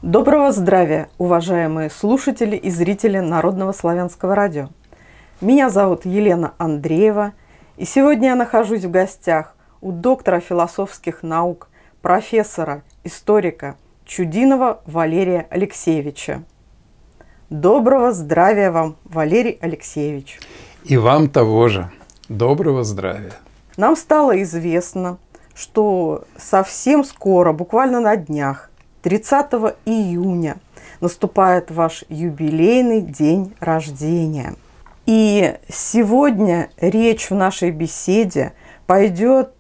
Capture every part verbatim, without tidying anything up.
Доброго здравия, уважаемые слушатели и зрители Народного славянского радио. Меня зовут Елена Андреева, и сегодня я нахожусь в гостях у доктора философских наук, профессора, историка Чудинова Валерия Алексеевича. Доброго здравия вам, Валерий Алексеевич. И вам того же. Доброго здравия. Нам стало известно, что совсем скоро, буквально на днях, тридцатого июня, наступает ваш юбилейный день рождения. И сегодня речь в нашей беседе пойдет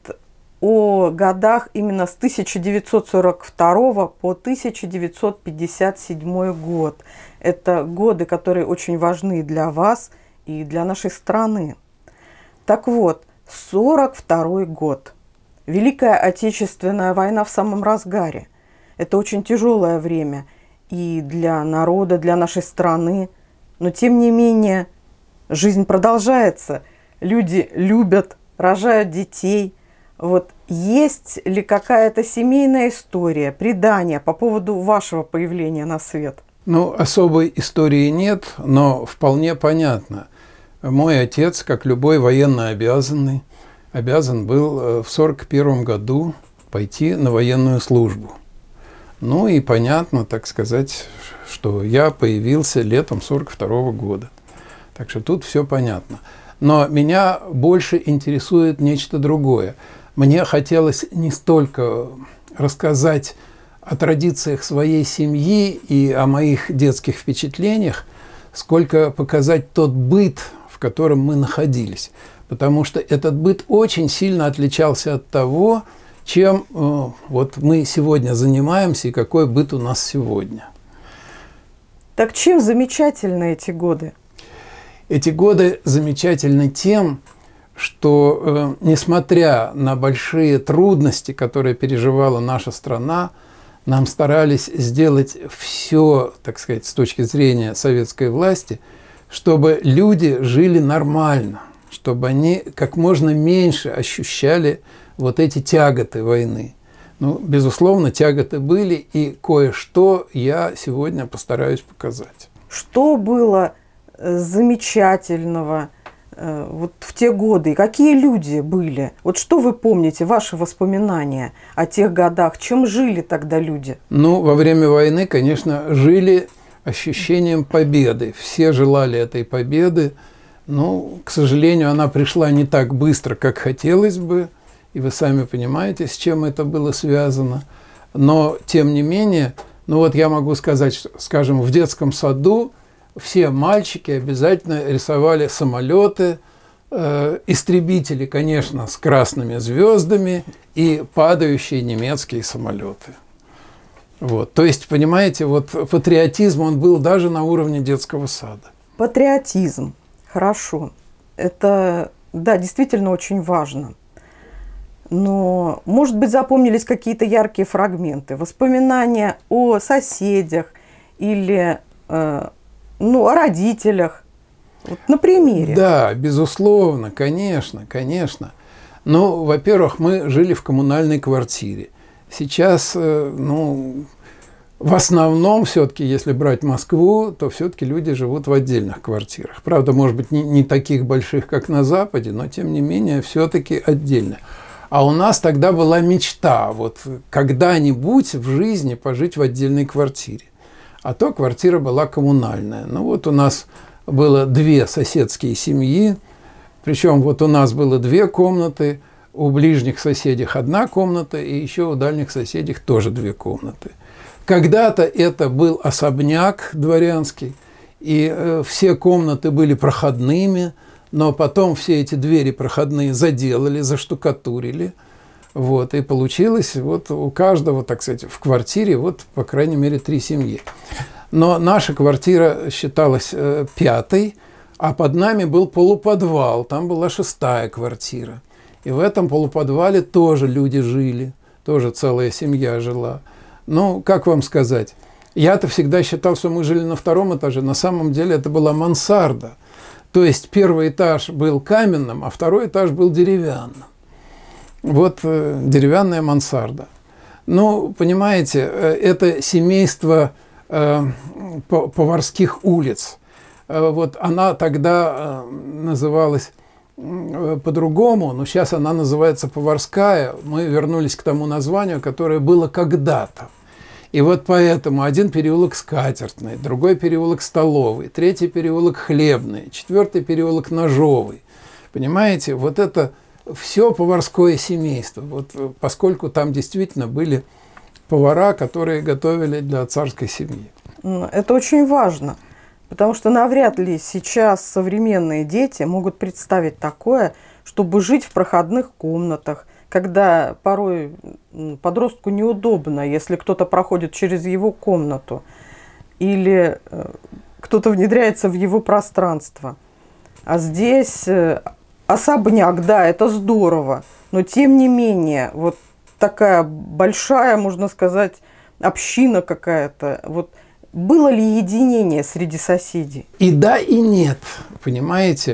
о годах именно с тысяча девятьсот сорок второго по тысяча девятьсот пятьдесят седьмой год. Это годы, которые очень важны для вас и для нашей страны. Так вот, сорок второй год. Великая Отечественная война в самом разгаре. Это очень тяжелое время и для народа, для нашей страны. Но тем не менее, жизнь продолжается. Люди любят, рожают детей. Вот есть ли какая-то семейная история, предание по поводу вашего появления на свет? Ну, особой истории нет, но вполне понятно. Мой отец, как любой военнообязанный, обязан был в сорок первом году пойти на военную службу. Ну и понятно, так сказать, что я появился летом сорок второго года. Так что тут все понятно. Но меня больше интересует нечто другое. Мне хотелось не столько рассказать о традициях своей семьи и о моих детских впечатлениях, сколько показать тот быт, в котором мы находились. Потому что этот быт очень сильно отличался от того, чем э, вот мы сегодня занимаемся и какой быт у нас сегодня. Так чем замечательны эти годы? Эти годы замечательны тем, что э, несмотря на большие трудности, которые переживала наша страна, нам старались сделать все, так сказать, с точки зрения советской власти, чтобы люди жили нормально, чтобы они как можно меньше ощущали вот эти тяготы войны. Ну, безусловно, тяготы были, и кое-что я сегодня постараюсь показать. Что было замечательного э, вот в те годы? Какие люди были? Вот что вы помните, ваши воспоминания о тех годах? Чем жили тогда люди? Ну, во время войны, конечно, жили ощущением победы. Все желали этой победы. Ну, к сожалению, она пришла не так быстро, как хотелось бы. И вы сами понимаете, с чем это было связано. Но, тем не менее, ну вот я могу сказать, что, скажем, в детском саду все мальчики обязательно рисовали самолеты, э, истребители, конечно, с красными звездами и падающие немецкие самолеты. Вот. То есть, понимаете, вот патриотизм, он был даже на уровне детского сада. Патриотизм. Хорошо. Это, да, действительно очень важно. Но, может быть, запомнились какие-то яркие фрагменты, воспоминания о соседях или э, ну, о родителях, вот на примере. Да, безусловно, конечно, конечно. Ну, во-первых, мы жили в коммунальной квартире. Сейчас, э, ну, в основном, все-таки, если брать Москву, то все-таки люди живут в отдельных квартирах. Правда, может быть, не, не таких больших, как на Западе, но, тем не менее, все-таки отдельно. А у нас тогда была мечта, вот когда-нибудь в жизни пожить в отдельной квартире. А то квартира была коммунальная. Ну вот у нас было две соседские семьи, причем вот у нас было две комнаты, у ближних соседей одна комната, и еще у дальних соседей тоже две комнаты. Когда-то это был особняк дворянский, и э, все комнаты были проходными, но потом все эти двери проходные заделали, заштукатурили. Вот, и получилось вот у каждого, так сказать, в квартире, вот, по крайней мере, три семьи. Но наша квартира считалась э, пятой, а под нами был полуподвал, там была шестая квартира. И в этом полуподвале тоже люди жили, тоже целая семья жила. Ну, как вам сказать, я-то всегда считал, что мы жили на втором этаже, на самом деле это была мансарда. То есть первый этаж был каменным, а второй этаж был деревянным. Вот э, деревянная мансарда. Ну, понимаете, это семейство э, поварских улиц. Вот она тогда называлась по-другому, но сейчас она называется поварская. Мы вернулись к тому названию, которое было когда-то. И вот поэтому один переулок Скатертный, другой переулок Столовый, третий переулок Хлебный, четвертый переулок Ножовый. Понимаете, вот это все поварское семейство, вот, поскольку там действительно были повара, которые готовили для царской семьи. Это очень важно, потому что навряд ли сейчас современные дети могут представить такое, чтобы жить в проходных комнатах, когда порой подростку неудобно, если кто-то проходит через его комнату или кто-то внедряется в его пространство. А здесь особняк, да, это здорово, но тем не менее, вот такая большая, можно сказать, община какая-то. Вот было ли единение среди соседей? И да, и нет, понимаете.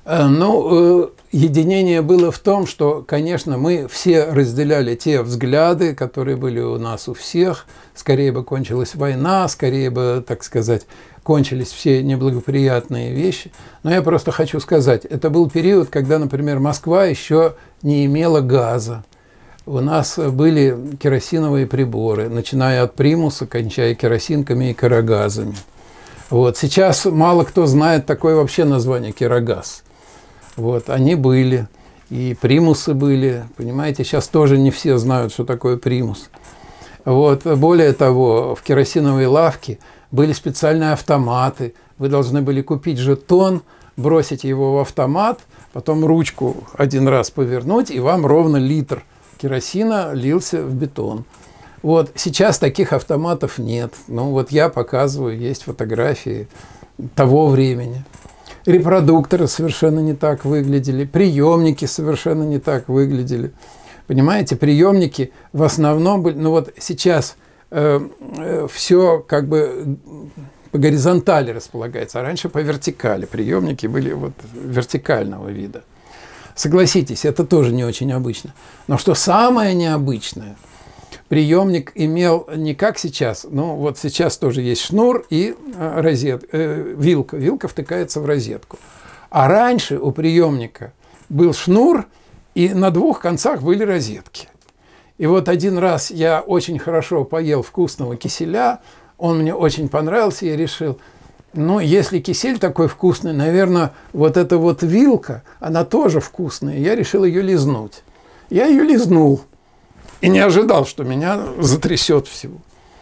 Ну, единение было в том, что, конечно, мы все разделяли те взгляды, которые были у нас у всех. Скорее бы кончилась война, скорее бы, так сказать, кончились все неблагоприятные вещи. Но я просто хочу сказать, это был период, когда, например, Москва еще не имела газа. У нас были керосиновые приборы, начиная от примуса, кончая керосинками и керогазами. Вот. Сейчас мало кто знает такое вообще название керогаз. Вот. Они были, и примусы были, понимаете, сейчас тоже не все знают, что такое примус. Вот. Более того, в керосиновой лавке были специальные автоматы. Вы должны были купить жетон, бросить его в автомат, потом ручку один раз повернуть, и вам ровно литр керосина лился в бетон. Вот. Сейчас таких автоматов нет. Ну вот я показываю, есть фотографии того времени. Репродукторы совершенно не так выглядели, приемники совершенно не так выглядели. Понимаете, приемники в основном были, ну вот сейчас э, э, все как бы по горизонтали располагается, а раньше по вертикали. Приемники были вот вертикального вида. Согласитесь, это тоже не очень обычно. Но что самое необычное, приемник имел не как сейчас, ну вот сейчас тоже есть шнур и э, розет, э, вилка. Вилка втыкается в розетку. А раньше у приемника был шнур, и на двух концах были розетки. И вот один раз я очень хорошо поел вкусного киселя, он мне очень понравился, я решил, ну, если кисель такой вкусный, наверное, вот эта вот вилка, она тоже вкусная. Я решил ее лизнуть. Я ее лизнул. И не ожидал, что меня затрясет всего.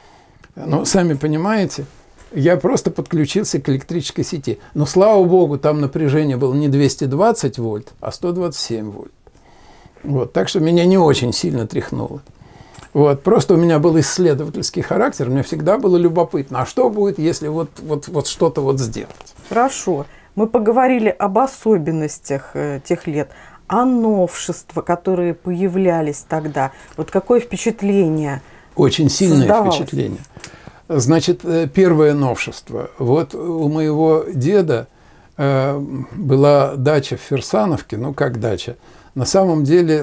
Но сами понимаете, я просто подключился к электрической сети. Но, слава богу, там напряжение было не двести двадцать вольт, а сто двадцать семь вольт. Вот, так что меня не очень сильно тряхнуло. Вот, просто у меня был исследовательский характер, мне всегда было любопытно, а что будет, если вот, вот, вот что-то вот сделать. Хорошо. Мы поговорили об особенностях э, тех лет, а новшества, которые появлялись тогда. Вот какое впечатление? Очень сильное впечатление. Значит, первое новшество. Вот у моего деда э, была дача в Фирсановке, ну как дача. На самом деле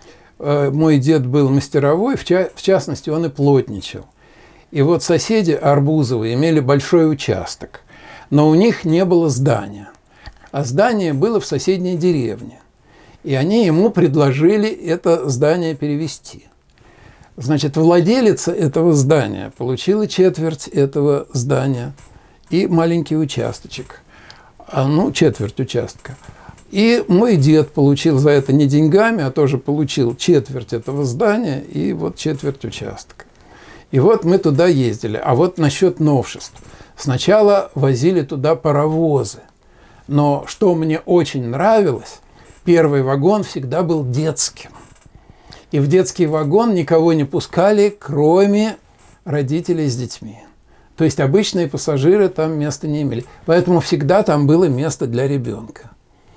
э, мой дед был мастеровой, в, ча в частности, он и плотничал. И вот соседи Арбузовы имели большой участок, но у них не было здания. А здание было в соседней деревне. И они ему предложили это здание перевести. Значит, владелица этого здания получила четверть этого здания и маленький участочек. А, ну, четверть участка. И мой дед получил за это не деньгами, а тоже получил четверть этого здания и вот четверть участка. И вот мы туда ездили. А вот насчет новшеств. Сначала возили туда паровозы. Но что мне очень нравилось, первый вагон всегда был детским. И в детский вагон никого не пускали, кроме родителей с детьми. То есть обычные пассажиры там места не имели. Поэтому всегда там было место для ребенка.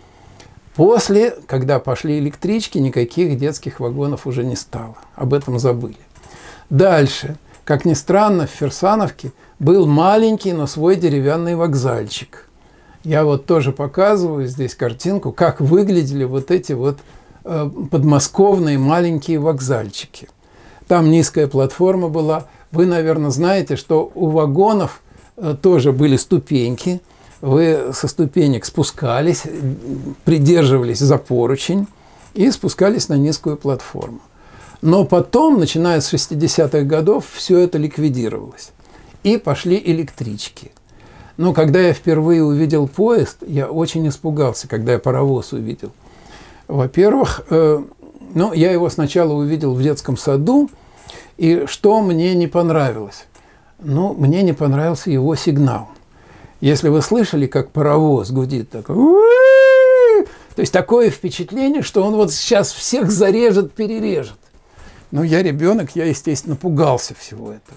После, когда пошли электрички, никаких детских вагонов уже не стало. Об этом забыли. Дальше. Как ни странно, в Фирсановке был маленький, но свой деревянный вокзальчик. Я вот тоже показываю здесь картинку, как выглядели вот эти вот э, подмосковные маленькие вокзальчики. там низкая платформа была. Вы, наверное, знаете, что у вагонов тоже были ступеньки. Вы со ступенек спускались, придерживались за поручень и спускались на низкую платформу. Но потом, начиная с шестидесятых годов, все это ликвидировалось. И пошли электрички. Но когда я впервые увидел поезд, я очень испугался, когда я паровоз увидел. Во-первых, э, ну, я его сначала увидел в детском саду, и что мне не понравилось? Ну, мне не понравился его сигнал. Если вы слышали, как паровоз гудит, такой, то есть такое впечатление, что он вот сейчас всех зарежет, перережет. Ну, я ребенок, я, естественно, пугался всего этого.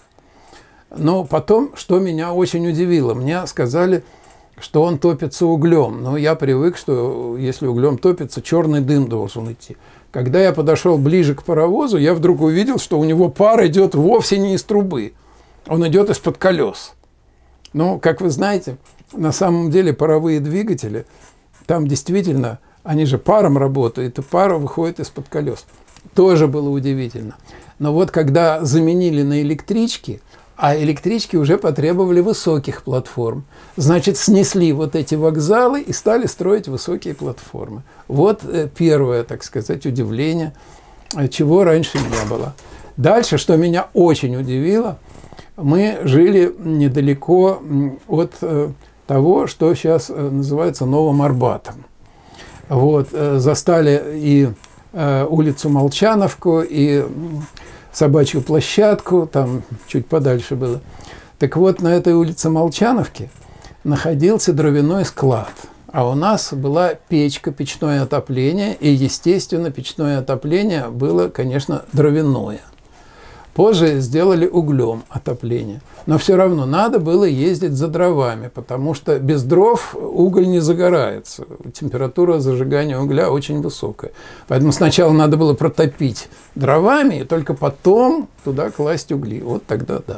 Но потом, что меня очень удивило, мне сказали, что он топится углем. Но я привык, что если углем топится, черный дым должен идти. Когда я подошел ближе к паровозу, я вдруг увидел, что у него пар идет вовсе не из трубы. Он идет из-под колес. Ну, как вы знаете, на самом деле паровые двигатели, там действительно, они же паром работают, и пара выходит из-под колес. Тоже было удивительно. Но вот когда заменили на электрички, а электрички уже потребовали высоких платформ, значит, снесли вот эти вокзалы и стали строить высокие платформы. Вот первое, так сказать, удивление, чего раньше не было. Дальше, что меня очень удивило, мы жили недалеко от того, что сейчас называется Новым Арбатом. Вот, застали и улицу Молчановку, и Собачью площадку, там чуть подальше было. Так вот, на этой улице Молчановки находился дровяной склад. А у нас была печка, печное отопление, и, естественно, печное отопление было, конечно, дровяное. Позже сделали углем отопление. Но все равно надо было ездить за дровами, потому что без дров уголь не загорается. Температура зажигания угля очень высокая. Поэтому сначала надо было протопить дровами, и только потом туда класть угли. Вот тогда да.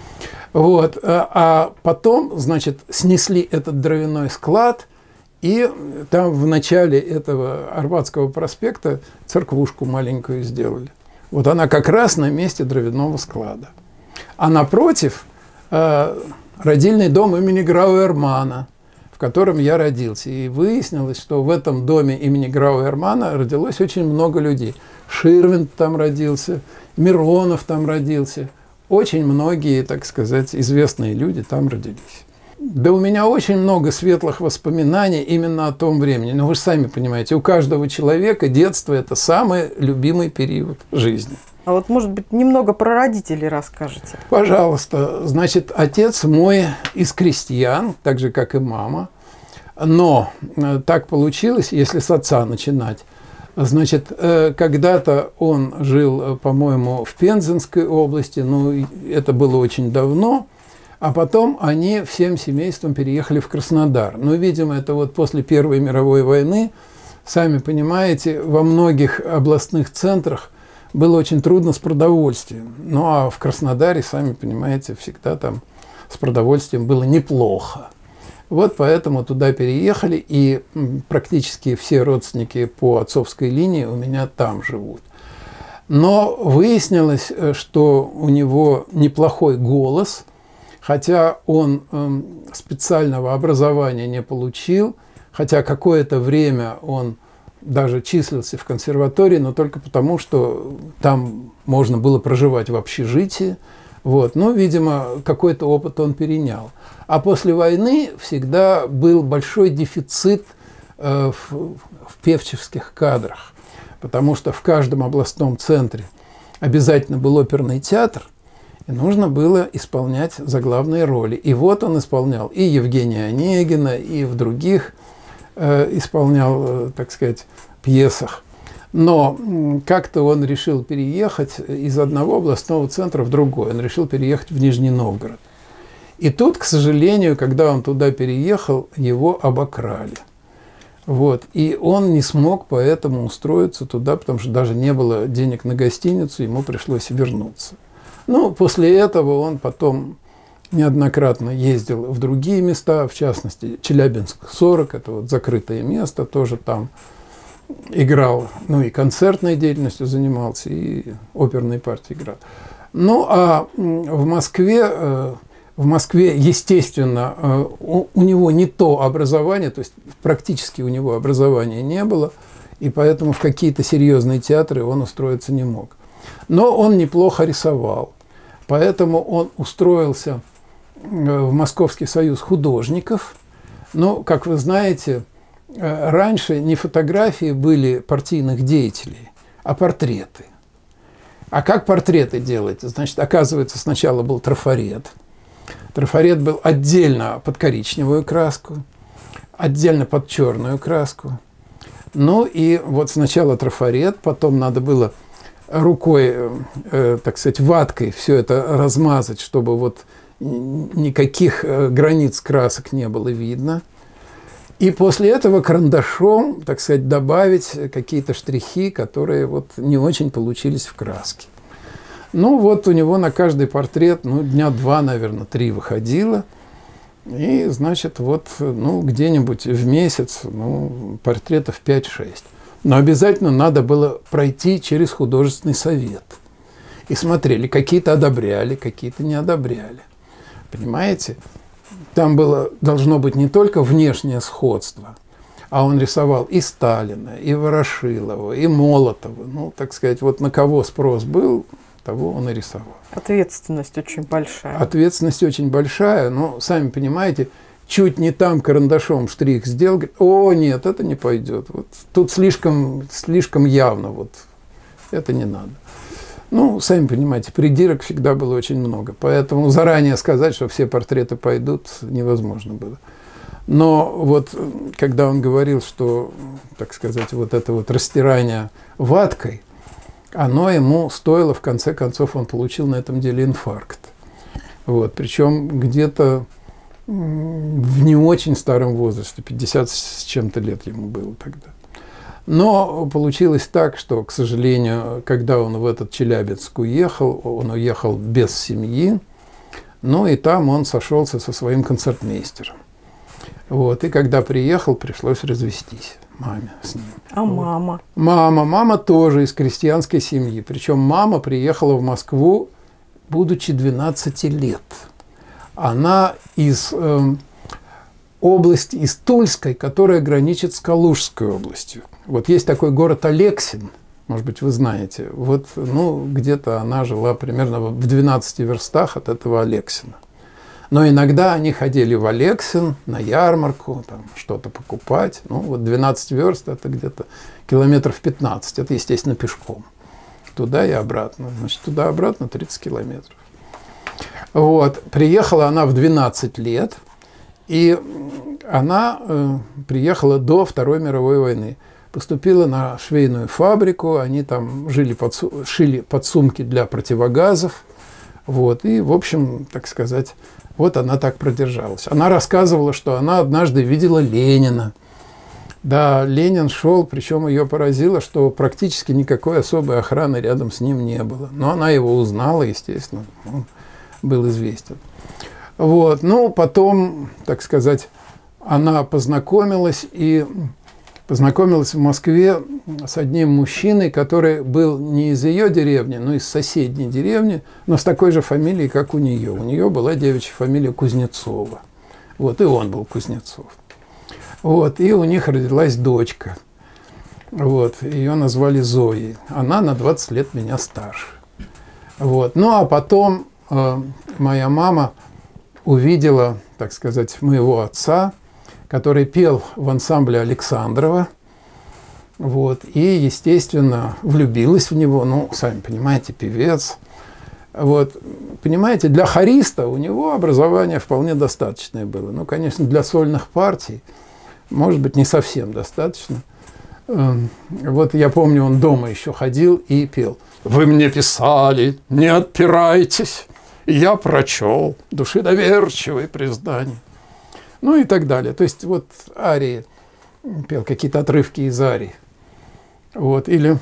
Вот. А потом, значит, снесли этот дровяной склад, и там в начале этого Арбатского проспекта церквушку маленькую сделали. Вот она как раз на месте дровяного склада. А напротив э, родильный дом имени Грауэрмана, в котором я родился. И выяснилось, что в этом доме имени Грауэрмана родилось очень много людей. Ширвинд там родился, Миронов там родился. Очень многие, так сказать, известные люди там родились. Да у меня очень много светлых воспоминаний именно о том времени. Но вы же сами понимаете, у каждого человека детство – это самый любимый период жизни. А вот, может быть, немного про родителей расскажете? Пожалуйста. Значит, отец мой из крестьян, так же, как и мама. Но так получилось, если с отца начинать. Значит, когда-то он жил, по-моему, в Пензенской области, но это было очень давно. А потом они всем семейством переехали в Краснодар. Но, видимо, это вот после Первой мировой войны, сами понимаете, во многих областных центрах было очень трудно с продовольствием. Ну, а в Краснодаре, сами понимаете, всегда там с продовольствием было неплохо. Вот поэтому туда переехали, и практически все родственники по отцовской линии у меня там живут. Но выяснилось, что у него неплохой голос, хотя он э, специального образования не получил, хотя какое-то время он даже числился в консерватории, но только потому, что там можно было проживать в общежитии. Вот. Ну, видимо, какой-то опыт он перенял. А после войны всегда был большой дефицит э, в, в певческих кадрах, потому что в каждом областном центре обязательно был оперный театр, и нужно было исполнять заглавные роли. И вот он исполнял и Евгения Онегина, и в других э, исполнял, э, так сказать, пьесах. Но как-то он решил переехать из одного областного центра в другой. Он решил переехать в Нижний Новгород. И тут, к сожалению, когда он туда переехал, его обокрали. Вот. И он не смог поэтому устроиться туда, потому что даже не было денег на гостиницу, ему пришлось вернуться. Ну, после этого он потом неоднократно ездил в другие места, в частности, Челябинск сорок, это вот закрытое место, тоже там играл, ну и концертной деятельностью занимался, и оперные партии играл. Ну а в Москве, в Москве, естественно, у, у него не то образование, то есть практически у него образования не было, и поэтому в какие-то серьезные театры он устроиться не мог. Но он неплохо рисовал, поэтому он устроился в Московский союз художников. Но, как вы знаете, раньше не фотографии были партийных деятелей, а портреты. А как портреты делать? Значит, оказывается, сначала был трафарет. Трафарет был отдельно под коричневую краску, отдельно под черную краску. Ну и вот сначала трафарет, потом надо было рукой, э, так сказать, ваткой все это размазать, чтобы вот никаких границ красок не было видно. И после этого карандашом, так сказать, добавить какие-то штрихи, которые вот не очень получились в краске. Ну вот у него на каждый портрет, ну, дня два, наверное, три выходило. И, значит, вот, ну, где-нибудь в месяц, ну, портретов пять-шесть. Но обязательно надо было пройти через художественный совет. И смотрели, какие-то одобряли, какие-то не одобряли. Понимаете? Там было, должно быть не только внешнее сходство, а он рисовал и Сталина, и Ворошилова, и Молотова. Ну, так сказать, вот на кого спрос был, того он и рисовал. Ответственность очень большая. Ответственность очень большая, но, сами понимаете, чуть не там карандашом штрих сделал, говорит, о, нет, это не пойдет. Вот тут слишком, слишком явно, вот это не надо. Ну, сами понимаете, придирок всегда было очень много, поэтому заранее сказать, что все портреты пойдут, невозможно было. Но вот когда он говорил, что, так сказать, вот это вот растирание ваткой, оно ему стоило, в конце концов, он получил на этом деле инфаркт. Вот, причем где-то в не очень старом возрасте, пятьдесят с чем-то лет ему было тогда. Но получилось так, что, к сожалению, когда он в этот Челябинск уехал, он уехал без семьи, ну и там он сошелся со своим концертмейстером. Вот, и когда приехал, пришлось развестись маме с ним. А вот. Мама? Мама. Мама тоже из крестьянской семьи. Причем мама приехала в Москву, будучи двенадцати лет. Она из э, области, из Тульской, которая граничит с Калужской областью. Вот есть такой город Алексин, может быть, вы знаете. Вот, ну, где-то она жила примерно в двенадцати верстах от этого Алексина. Но иногда они ходили в Алексин на ярмарку, там что-то покупать. Ну, вот двенадцать верст – это где-то километров пятнадцать. Это, естественно, пешком. Туда и обратно. Значит, туда-обратно тридцать километров. Вот. Приехала она в двенадцать лет. И она э, приехала до Второй мировой войны. Поступила на швейную фабрику. Они там жили под, шили подсумки для противогазов. Вот. И, в общем, так сказать, вот она так продержалась. Она рассказывала, что она однажды видела Ленина. Да, Ленин шел, причем ее поразило, что практически никакой особой охраны рядом с ним не было. Но она его узнала, естественно, он был известен. Вот. Ну, потом, так сказать, она познакомилась и познакомилась в Москве с одним мужчиной, который был не из ее деревни, но из соседней деревни, но с такой же фамилией, как у нее. У нее была девичья фамилия Кузнецова. Вот, и он был Кузнецов. Вот, и у них родилась дочка. Вот, ее назвали Зоей. Она на двадцать лет меня старше. Вот. Ну, а потом э, моя мама увидела, так сказать, моего отца, который пел в ансамбле Александрова. Вот, и, естественно, влюбилась в него. Ну, сами понимаете, певец. Вот, понимаете, для хориста у него образование вполне достаточное было. Ну, конечно, для сольных партий, может быть, не совсем достаточно. Вот я помню, он дома еще ходил и пел. «Вы мне писали, не отпирайтесь, я прочел души доверчивые признания». Ну и так далее. То есть вот арии, пел какие-то отрывки из арии. Вот, или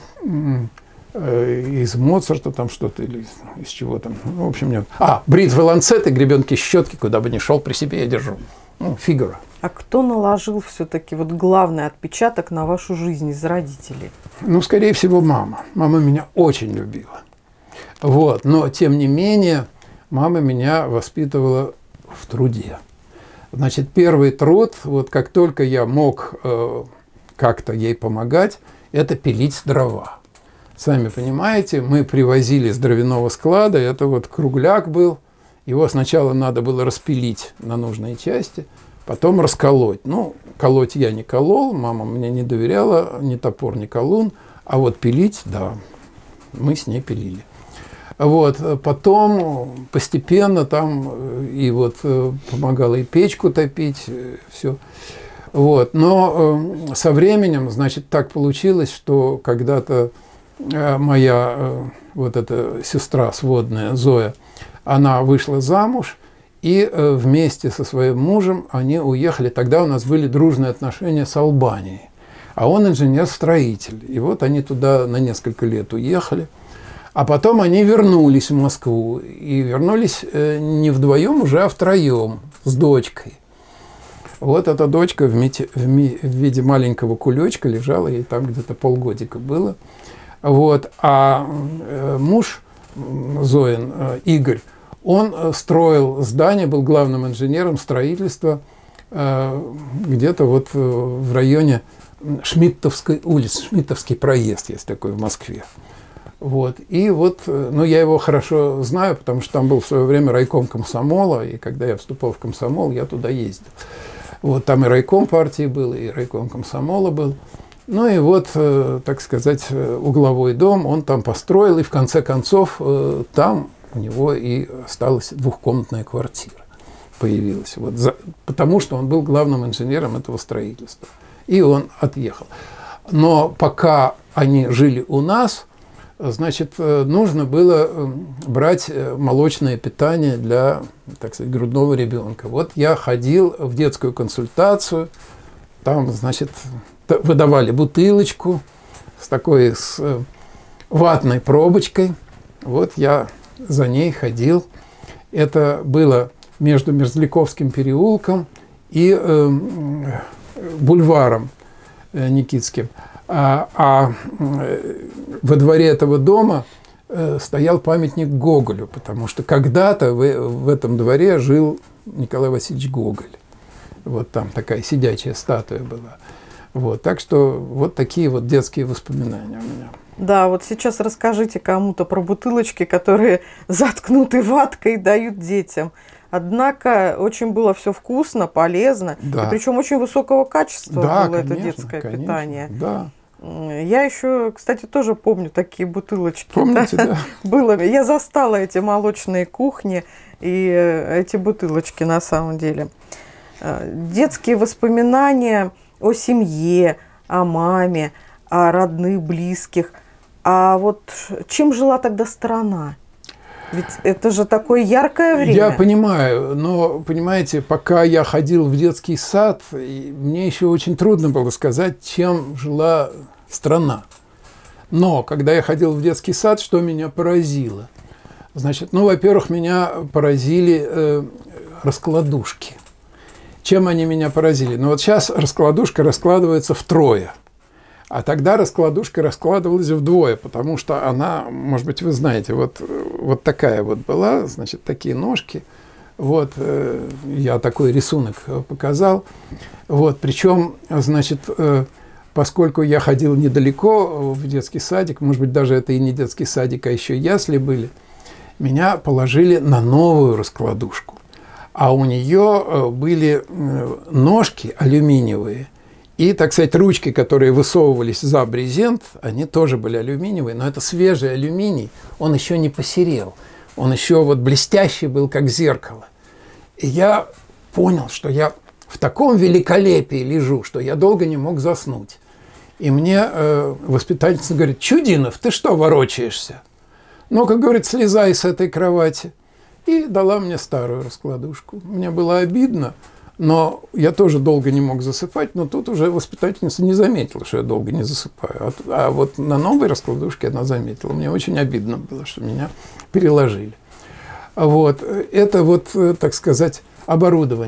э, из Моцарта там что-то, или из, из чего там. Ну, в общем, нет. А, бритвы, ланцеты, гребенки, щетки, куда бы ни шел, при себе я держу. ну, фигура. А кто наложил все-таки вот главный отпечаток на вашу жизнь из родителей? Ну, скорее всего, мама. Мама меня очень любила. Вот. Но, тем не менее, мама меня воспитывала в труде. Значит, первый труд, вот как только я мог э, как-то ей помогать, это пилить дрова. Сами понимаете, мы привозили с дровяного склада, это вот кругляк был, его сначала надо было распилить на нужные части, потом расколоть. Ну, колоть я не колол, мама мне не доверяла, ни топор, ни колун, а вот пилить, да, мы с ней пилили. Вот, потом постепенно там и вот помогала и печку топить, все. Вот, но со временем, значит, так получилось, что когда-то моя вот эта сестра сводная Зоя, она вышла замуж, и вместе со своим мужем они уехали. Тогда у нас были дружные отношения с Албанией, а он инженер-строитель. И вот они туда на несколько лет уехали. А потом они вернулись в Москву. И вернулись не вдвоем уже, а втроем с дочкой. Вот эта дочка в, мете, в, ми, в виде маленького кулечка лежала, ей там где-то полгодика было. Вот. А муж Зоин, Игорь, он строил здание, был главным инженером строительства где-то вот в районе Шмидтовской улицы, Шмидтовский проезд есть такой в Москве. Вот. И вот, ну, я его хорошо знаю, потому что там был в свое время райком комсомола, и когда я вступал в комсомол, я туда ездил. Вот там и райком партии был, и райком комсомола был. Ну и вот, так сказать, угловой дом он там построил, и в конце концов там у него и осталась двухкомнатная квартира, появилась. Вот за, потому что он был главным инженером этого строительства. И он отъехал. Но пока они жили у нас, значит, нужно было брать молочное питание для, так сказать, грудного ребенка. Вот я ходил в детскую консультацию, там, значит, выдавали бутылочку с такой с ватной пробочкой. Вот я за ней ходил. Это было между Мерзляковским переулком и э, бульваром э, Никитским. А, а во дворе этого дома э, стоял памятник Гоголю, потому что когда-то в, в этом дворе жил Николай Васильевич Гоголь. Вот там такая сидячая статуя была. Вот, так что вот такие вот детские воспоминания у меня. Да, вот сейчас расскажите кому-то про бутылочки, которые заткнуты ваткой и дают детям. Однако очень было все вкусно, полезно, да. И причем очень высокого качества да, было конечно, это детское конечно, питание. Да. Я еще, кстати, тоже помню такие бутылочки. Помните, да? Было. Я застала эти молочные кухни и эти бутылочки на самом деле. Детские воспоминания о семье, о маме, о родных, близких. А вот чем жила тогда страна? Ведь это же такое яркое время. Я понимаю, но, понимаете, пока я ходил в детский сад, мне еще очень трудно было сказать, чем жила страна. Но когда я ходил в детский сад, что меня поразило? Значит, ну, во-первых, меня поразили э, раскладушки. Чем они меня поразили? Ну, вот сейчас раскладушка раскладывается втрое. А тогда раскладушка раскладывалась вдвое, потому что она, может быть, вы знаете, вот, вот такая вот была, значит, такие ножки. Вот, э, я такой рисунок показал. Вот, причем, значит, э, поскольку я ходил недалеко в детский садик, может быть, даже это и не детский садик, а еще ясли были, меня положили на новую раскладушку. А у нее были ножки алюминиевые. И, так сказать, ручки, которые высовывались за брезент, они тоже были алюминиевые, но это свежий алюминий, он еще не посерел, он еще вот блестящий был, как зеркало. И я понял, что я в таком великолепии лежу, что я долго не мог заснуть. И мне э, воспитательница говорит: «Чудинов, ты что ворочаешься? Ну-ка, говорит, слезай с этой кровати». И дала мне старую раскладушку. Мне было обидно. Но я тоже долго не мог засыпать, но тут уже воспитательница не заметила, что я долго не засыпаю. А, а вот на новой раскладушке она заметила. Мне очень обидно было, что меня переложили. Вот. Это вот, так сказать, оборудование.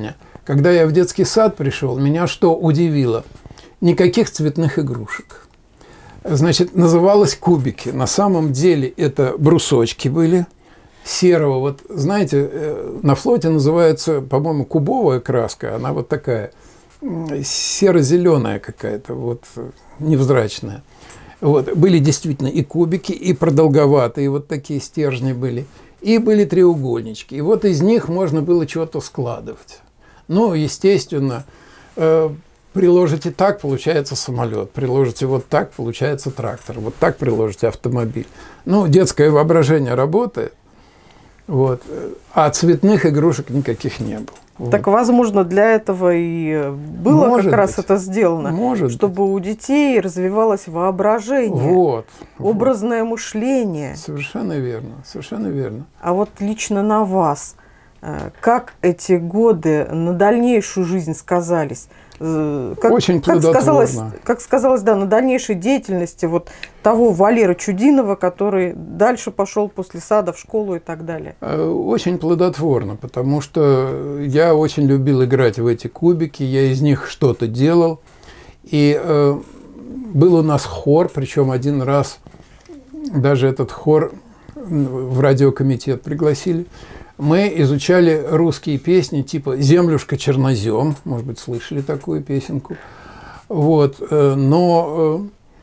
Когда я в детский сад пришел, меня что удивило? Никаких цветных игрушек. Значит, называлось кубики. На самом деле это брусочки были серого. Вот, знаете, на флоте называется, по-моему, кубовая краска. Она вот такая серо-зеленая какая-то, вот, невзрачная. Вот. Были действительно и кубики, и продолговатые вот такие стержни были, и были треугольнички. И вот из них можно было что-то складывать. Ну, естественно, э, приложите так, получается самолет, приложите вот так, получается трактор, вот так приложите автомобиль. Ну, детское воображение работает, вот, а цветных игрушек никаких не было. Вот. Так, возможно, для этого и было Может как раз быть. это сделано, Может чтобы быть. у детей развивалось воображение, Вот, образное вот. мышление. Совершенно верно, совершенно верно. А вот лично на вас, как эти годы на дальнейшую жизнь сказались? Как, Очень как сказалось, плодотворно. как сказалось, да, на дальнейшей деятельности вот того Валеры Чудинова, который дальше пошел после сада в школу и так далее? Очень плодотворно, потому что я очень любил играть в эти кубики, я из них что-то делал. И э, был у нас хор, причем один раз даже этот хор в радиокомитет пригласили. Мы изучали русские песни типа «Землюшка чернозем», может быть, слышали такую песенку. Вот. Но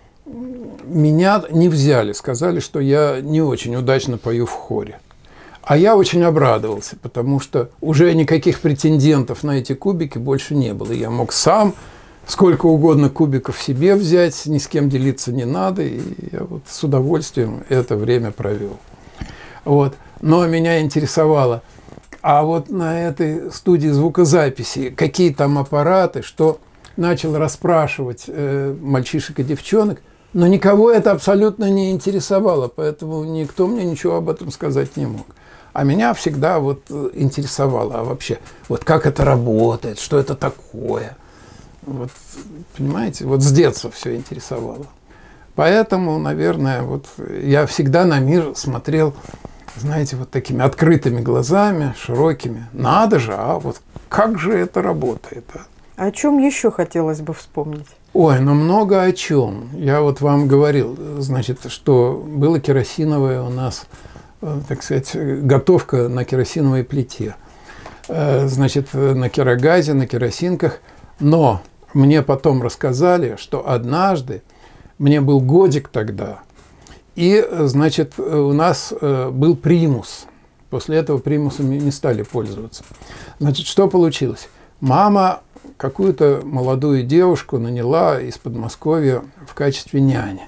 меня не взяли, сказали, что я не очень удачно пою в хоре. А я очень обрадовался, потому что уже никаких претендентов на эти кубики больше не было. Я мог сам сколько угодно кубиков себе взять, ни с кем делиться не надо, и я вот с удовольствием это время провел. Вот. Но меня интересовало, а вот на этой студии звукозаписи какие там аппараты, что начал расспрашивать э, мальчишек и девчонок, но никого это абсолютно не интересовало, поэтому никто мне ничего об этом сказать не мог. А меня всегда вот интересовало, а вообще, вот как это работает, что это такое. Вот, понимаете, вот с детства все интересовало. Поэтому, наверное, вот я всегда на мир смотрел, знаете, вот такими открытыми глазами, широкими. Надо же, а вот как же это работает? А? О чем еще хотелось бы вспомнить? Ой, ну много о чем. Я вот вам говорил, значит, что было керосиновое у нас, так сказать, готовка на керосиновой плите. Значит, на керогазе, на керосинках. Но мне потом рассказали, что однажды, мне был годик тогда, и, значит, у нас был примус. После этого примусами не стали пользоваться. Значит, что получилось? Мама какую-то молодую девушку наняла из Подмосковья в качестве няни.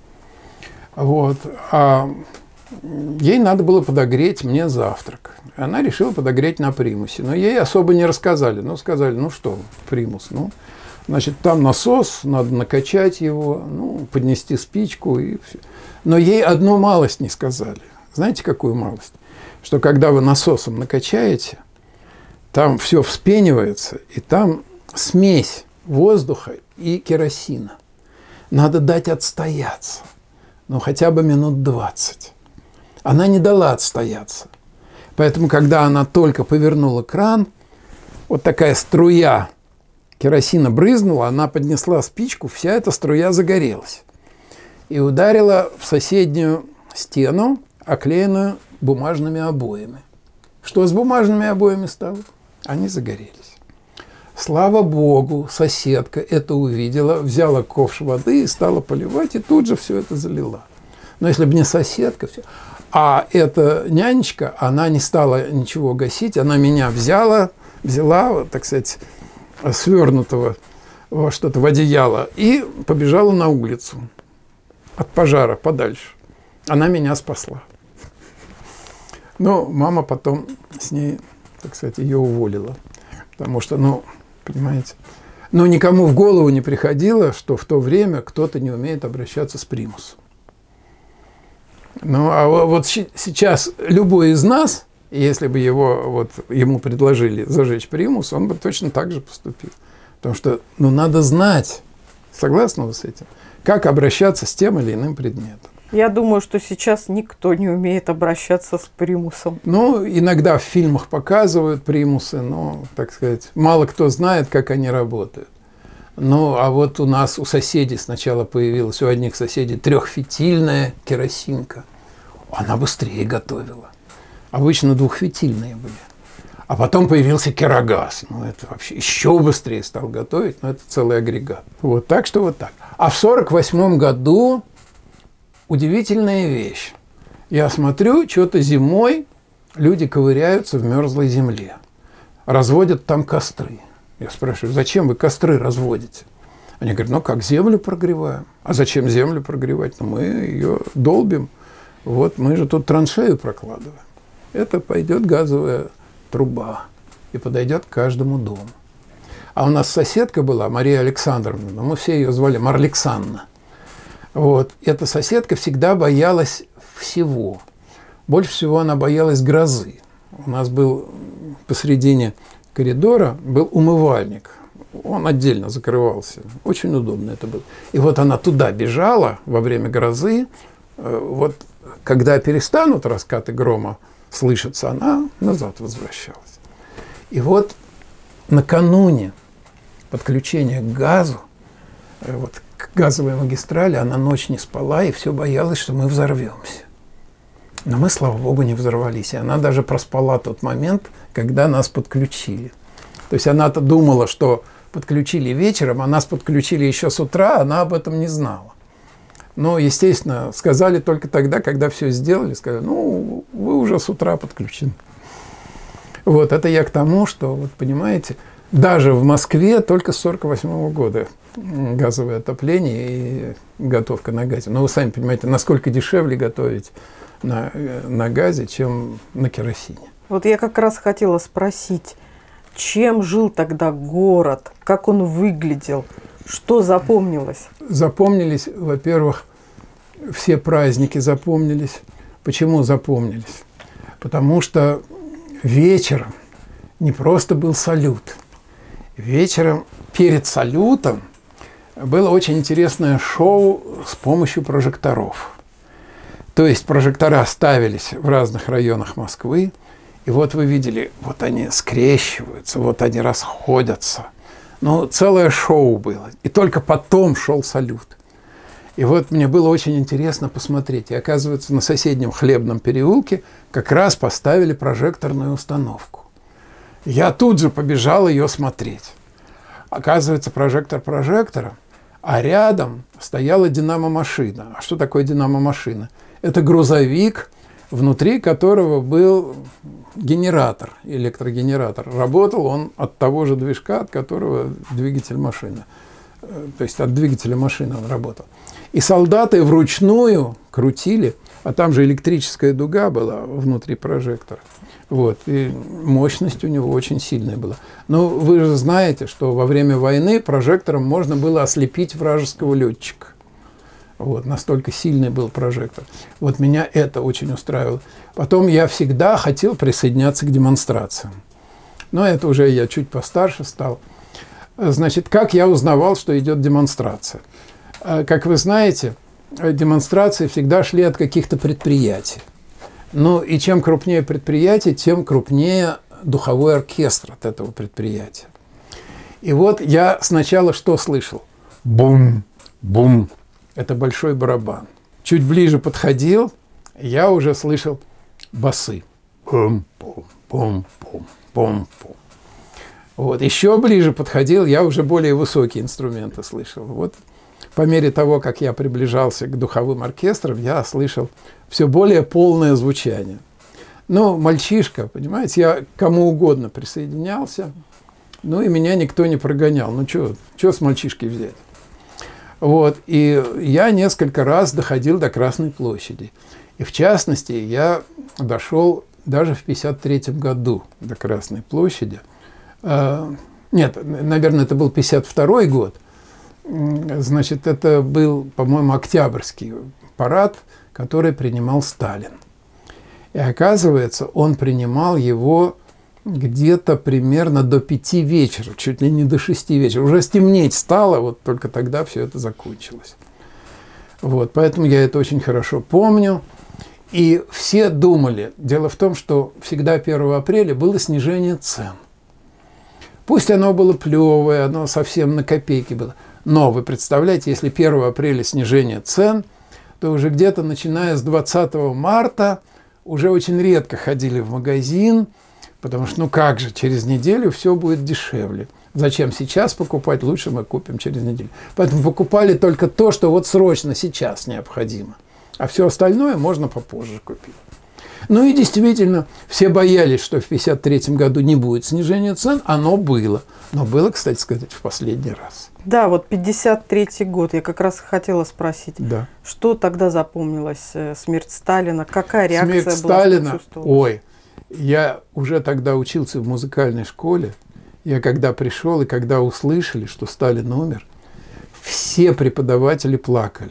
Вот. А ей надо было подогреть мне завтрак. Она решила подогреть на примусе. Но ей особо не рассказали. Ну, сказали, ну что, примус, ну, значит, там насос, надо накачать его, ну, поднести спичку и все. Но ей одну малость не сказали. Знаете, какую малость? Что когда вы насосом накачаете, там все вспенивается, и там смесь воздуха и керосина. Надо дать отстояться, ну, хотя бы минут двадцать. Она не дала отстояться. Поэтому, когда она только повернула кран, вот такая струя керосина брызнула, она поднесла спичку, вся эта струя загорелась. И ударила в соседнюю стену, оклеенную бумажными обоями. Что с бумажными обоями стало? Они загорелись. Слава богу, соседка это увидела, взяла ковш воды и стала поливать, и тут же все это залила. Но если бы не соседка, все. А эта нянечка, она не стала ничего гасить, она меня взяла, взяла, так сказать, свернутого во что-то, в одеяло, и побежала на улицу от пожара подальше. Она меня спасла. Но мама потом с ней, так сказать, ее уволила. Потому что, ну, понимаете, ну, никому в голову не приходило, что в то время кто-то не умеет обращаться с примусом. Ну, а вот сейчас любой из нас, если бы его, вот, ему предложили зажечь примус, он бы точно так же поступил. Потому что, ну, надо знать, согласны вы с этим, как обращаться с тем или иным предметом. Я думаю, что сейчас никто не умеет обращаться с примусом. Ну, иногда в фильмах показывают примусы, но, так сказать, мало кто знает, как они работают. Ну, а вот у нас, у соседей сначала появилась, у одних соседей трехфитильная керосинка. Она быстрее готовила. Обычно двухфитильные были. А потом появился керогаз. Ну, это вообще еще быстрее стал готовить, но это целый агрегат. Вот так что вот так. А в сорок восьмом году удивительная вещь. Я смотрю, что-то зимой люди ковыряются в мерзлой земле. Разводят там костры. Я спрашиваю, зачем вы костры разводите? Они говорят, ну как, землю прогреваем. А зачем землю прогревать? Ну мы ее долбим. Вот мы же тут траншею прокладываем. Это пойдет газовая труба и подойдет к каждому дому. А у нас соседка была, Мария Александровна, но мы все ее звали Марлексанна. Вот. Эта соседка всегда боялась всего. Больше всего она боялась грозы. У нас был посредине коридора был умывальник. Он отдельно закрывался. Очень удобно это было. И вот она туда бежала во время грозы. Вот когда перестанут раскаты грома слышаться, она назад возвращалась. И вот накануне подключения к газу, вот к газовой магистрали, она ночь не спала и все боялась, что мы взорвемся. Но мы, слава богу, не взорвались. И она даже проспала тот момент, когда нас подключили. То есть она-то думала, что подключили вечером, а нас подключили еще с утра, она об этом не знала. Но, естественно, сказали только тогда, когда все сделали, сказали, ну, вы уже с утра подключены. Вот, это я к тому, что, вот понимаете, даже в Москве только с сорок восьмого года газовое отопление и готовка на газе. Но вы сами понимаете, насколько дешевле готовить на, на газе, чем на керосине. Вот я как раз хотела спросить, чем жил тогда город, как он выглядел, что запомнилось? Запомнились, во-первых, все праздники запомнились. Почему запомнились? Потому что вечером не просто был салют. Вечером перед салютом было очень интересное шоу с помощью прожекторов. То есть прожектора ставились в разных районах Москвы, и вот вы видели, вот они скрещиваются, вот они расходятся. Ну, целое шоу было. И только потом шел салют. И вот мне было очень интересно посмотреть. И оказывается, на соседнем Хлебном переулке как раз поставили прожекторную установку. Я тут же побежал ее смотреть. Оказывается, прожектор прожектором, а рядом стояла динамо-машина. А что такое динамо-машина? Это грузовик, внутри которого был генератор, электрогенератор. Работал он от того же движка, от которого двигатель машины. То есть от двигателя машины он работал. И солдаты вручную крутили, а там же электрическая дуга была внутри прожектора. Вот, и мощность у него очень сильная была. Но вы же знаете, что во время войны прожектором можно было ослепить вражеского летчика. Вот, настолько сильный был прожектор. Вот меня это очень устраивало. Потом я всегда хотел присоединяться к демонстрациям. Но это уже я чуть постарше стал. Значит, как я узнавал, что идет демонстрация? Как вы знаете, демонстрации всегда шли от каких-то предприятий. Ну и чем крупнее предприятие, тем крупнее духовой оркестр от этого предприятия. И вот я сначала что слышал? Бум, бум. Это большой барабан. Чуть ближе подходил, я уже слышал басы. Пум-пум-пум-пум-пум-пум. Вот. Еще ближе подходил, я уже более высокие инструменты слышал. Вот. По мере того, как я приближался к духовым оркестрам, я слышал все более полное звучание. Ну, мальчишка, понимаете, я к кому угодно присоединялся, ну и меня никто не прогонял. Ну, что с мальчишкой взять? Вот, и я несколько раз доходил до Красной площади. И в частности, я дошел даже в пятьдесят третьем году до Красной площади. Нет, наверное, это был пятьдесят второй год. Значит, это был, по-моему, Октябрьский парад, который принимал Сталин. И оказывается, он принимал его где-то примерно до пяти вечера, чуть ли не до шести вечера. Уже стемнеть стало, вот только тогда все это закончилось. Вот, поэтому я это очень хорошо помню. И все думали, дело в том, что всегда первого апреля было снижение цен. Пусть оно было плевое, оно совсем на копейки было. Но вы представляете, если первого апреля снижение цен, то уже где-то начиная с двадцатого марта уже очень редко ходили в магазин, потому что ну как же, через неделю все будет дешевле. Зачем сейчас покупать, лучше мы купим через неделю. Поэтому покупали только то, что вот срочно сейчас необходимо. А все остальное можно попозже купить. Ну и действительно, все боялись, что в пятьдесят третьем году не будет снижения цен. Оно было. Но было, кстати сказать, в последний раз. Да, вот пятьдесят третий год. Я как раз хотела спросить, да. Что тогда запомнилось? Смерть Сталина? Какая реакция Смерть была? Сталина? Ой, я уже тогда учился в музыкальной школе. Я когда пришел и когда услышали, что Сталин умер, все преподаватели плакали.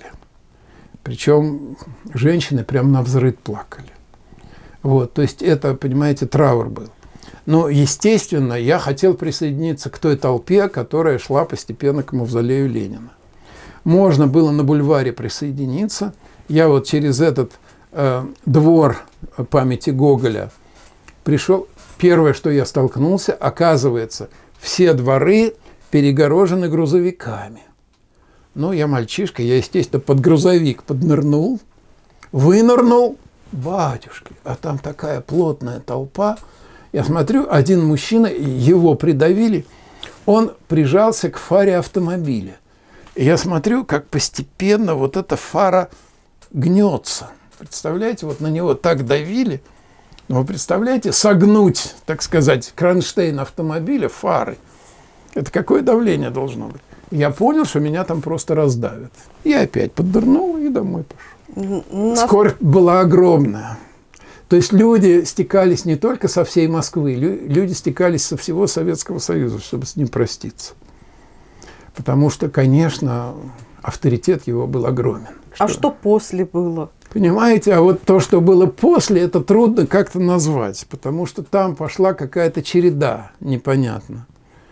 Причем женщины прям навзрыд плакали. Вот, то есть это, понимаете, траур был. Но, естественно, я хотел присоединиться к той толпе, которая шла постепенно к мавзолею Ленина. Можно было на бульваре присоединиться. Я вот через этот э, двор памяти Гоголя пришел. Первое, что я столкнулся, оказывается, все дворы перегорожены грузовиками. Ну, я мальчишка, я, естественно, под грузовик поднырнул, вынырнул, батюшки, а там такая плотная толпа. Я смотрю, один мужчина, его придавили, он прижался к фаре автомобиля. И я смотрю, как постепенно вот эта фара гнется. Представляете, вот на него так давили. Но вы представляете, согнуть, так сказать, кронштейн автомобиля фары. Это какое давление должно быть? Я понял, что меня там просто раздавят. Я опять поднырнул и домой пошел. На... Скорбь была огромная. То есть люди стекались не только со всей Москвы, люди стекались со всего Советского Союза, чтобы с ним проститься. Потому что, конечно, авторитет его был огромен. А что, что после было? Понимаете, а вот то, что было после, это трудно как-то назвать, потому что там пошла какая-то череда, непонятно.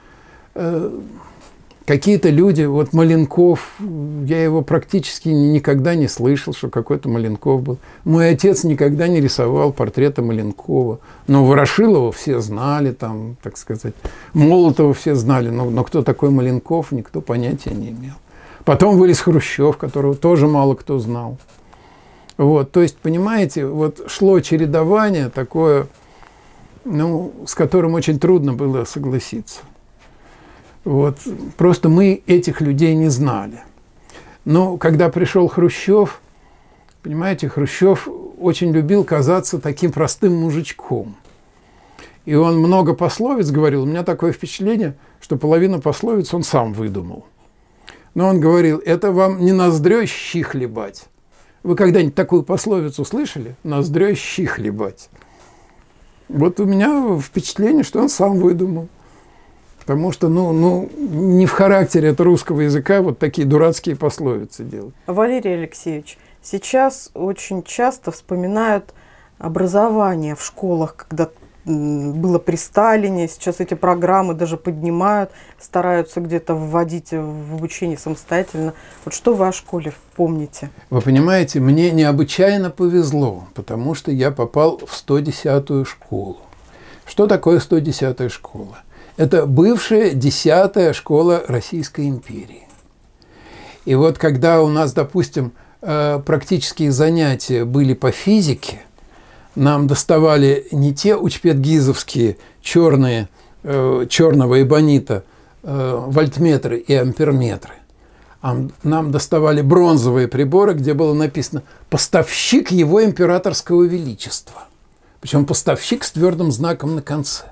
Какие-то люди, вот Маленков, я его практически никогда не слышал, что какой-то Маленков был. Мой отец никогда не рисовал портрета Маленкова. Но Ворошилова все знали, там, так сказать, Молотова все знали, но, но кто такой Маленков, никто понятия не имел. Потом вылез Хрущев, которого тоже мало кто знал. Вот, то есть, понимаете, вот шло чередование такое, ну, с которым очень трудно было согласиться. Вот, просто мы этих людей не знали. Но когда пришел Хрущев, понимаете, Хрущев очень любил казаться таким простым мужичком. И он много пословиц говорил. У меня такое впечатление, что половину пословиц он сам выдумал. Но он говорил, это вам не ноздрёй щи хлебать. Вы когда-нибудь такую пословицу слышали? Ноздрёй щи хлебать. Вот у меня впечатление, что он сам выдумал. Потому что, ну, ну, не в характере это русского языка вот такие дурацкие пословицы делать. Валерий Алексеевич, сейчас очень часто вспоминают образование в школах, когда было при Сталине. Сейчас эти программы даже поднимают, стараются где-то вводить в обучение самостоятельно. Вот что вы о школе помните? Вы понимаете, мне необычайно повезло, потому что я попал в сто десятую школу. Что такое сто десятая школа? Это бывшая десятая школа Российской империи. И вот когда у нас, допустим, практические занятия были по физике, нам доставали не те учпедгизовские черные, черного эбонита вольтметры и амперметры, а нам доставали бронзовые приборы, где было написано «Поставщик его императорского величества». Причем поставщик с твердым знаком на конце.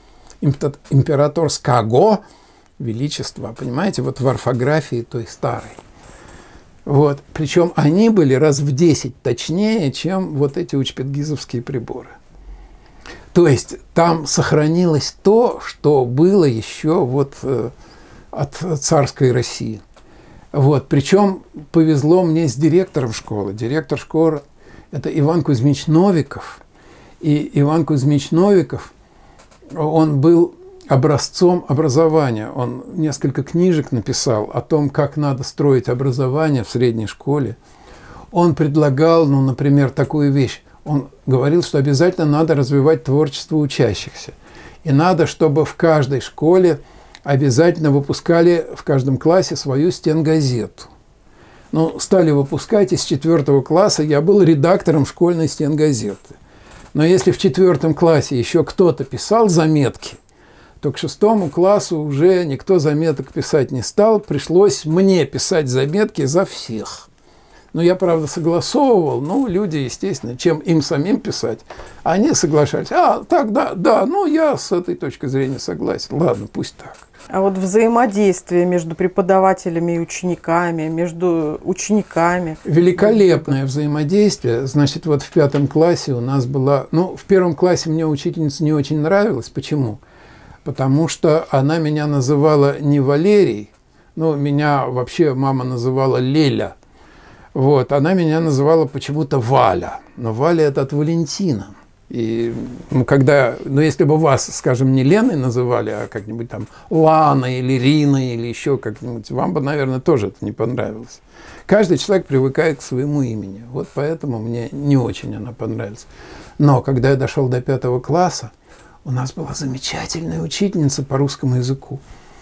Императорского величества, понимаете, вот в орфографии той старой. Вот. Причем они были раз в десять точнее, чем вот эти учпедгизовские приборы. То есть там сохранилось то, что было еще вот э, от царской России. Вот. Причем повезло мне с директором школы. Директор школы – это Иван Кузьмич Новиков. И Иван Кузьмич Новиков, он был образцом образования. Он несколько книжек написал о том, как надо строить образование в средней школе. он предлагал, ну, например, такую вещь. Он говорил, что обязательно надо развивать творчество учащихся. И надо, чтобы в каждой школе обязательно выпускали в каждом классе свою стенгазету. Ну, стали выпускать из четвертого класса. Я был редактором школьной стенгазеты. Но если в четвертом классе еще кто-то писал заметки, то к шестому классу уже никто заметок писать не стал. Пришлось мне писать заметки за всех. Ну, я, правда, согласовывал, ну, люди, естественно, чем им самим писать, они соглашались. А, так, да, да, ну, я с этой точки зрения согласен. Ладно, пусть так. А вот взаимодействие между преподавателями и учениками, между учениками? Великолепное взаимодействие. Значит, вот в пятом классе у нас была... Ну, в первом классе мне учительница не очень нравилась. Почему? Потому что она меня называла не Валерий, ну, меня вообще мама называла Леля. Вот, она меня называла почему-то Валя. Но Валя – это от Валентина. И ну, когда, ну, если бы вас, скажем, не Леной называли, а как-нибудь там Ланой или Риной или еще как-нибудь, вам бы, наверное, тоже это не понравилось. Каждый человек привыкает к своему имени. Вот поэтому мне не очень она понравилась. Но когда я дошел до пятого класса, у нас была замечательная учительница по русскому языку.